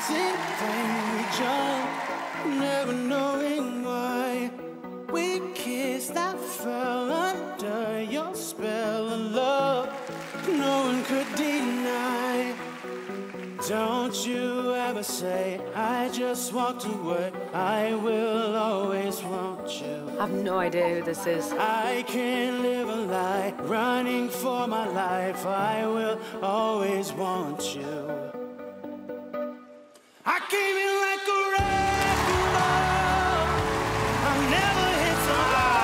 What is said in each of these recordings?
dancing when we jump, never knowing why. We kissed, I fell under your spell of love. No one could deny. Don't you ever say I just walked away. I will always want you. I have no idea who this is. I can't live a lie, running for my life. I will always want you. I came in like a wrecking ball. I never hit so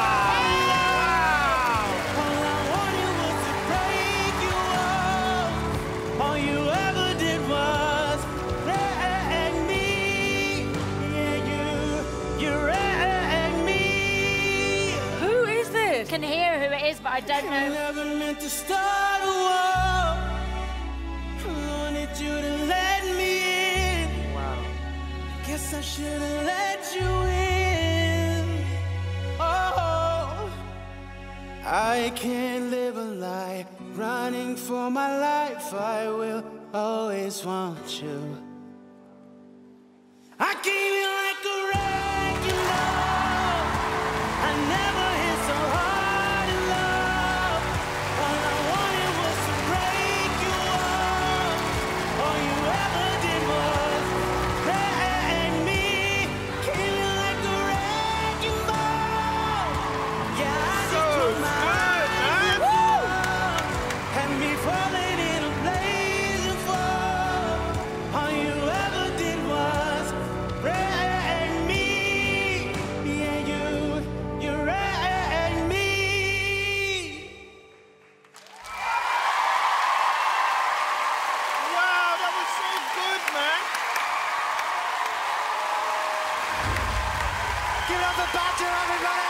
hard. All I wanted was to break you off. All you ever did was wreck me. Yeah, you wrecked me. Who is this? I can hear who it is, but I don't I know. never meant to start a war. I wanted you to let me in. Wow. Guess I should have let you in. Oh, I can't live a lie, running for my life. I will always want you. I came in like a wrecking ball. I never hit so hard in love. All I wanted was to break you off. All you ever did was wreck me. Came in like a wrecking ball. Yeah, I just put my eyes up. Had me falling in a blazing fall. All you ever did was wreck me. Yeah, you wrecked me. Wow, that was so good, man. Give it up for Badger, everybody.